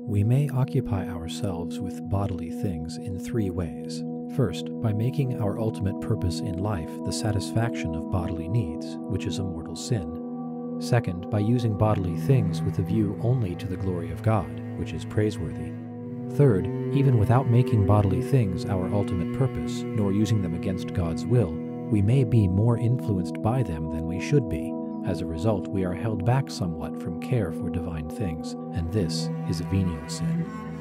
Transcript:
We may occupy ourselves with bodily things in three ways. First, by making our ultimate purpose in life the satisfaction of bodily needs, which is a mortal sin. Second, by using bodily things with a view only to the glory of God, which is praiseworthy. Third, even without making bodily things our ultimate purpose, nor using them against God's will, we may be more influenced by them than we should be. As a result, we are held back somewhat from care for divine things, and this is a venial sin.